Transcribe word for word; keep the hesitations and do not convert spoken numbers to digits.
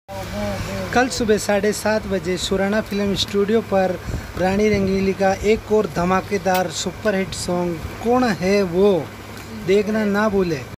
कल सुबह साढ़े सात बजे सुराना फिल्म स्टूडियो पर रानी रंगीली का एक और धमाकेदार सुपरहिट सॉन्ग कौन है वो देखना ना भूलें।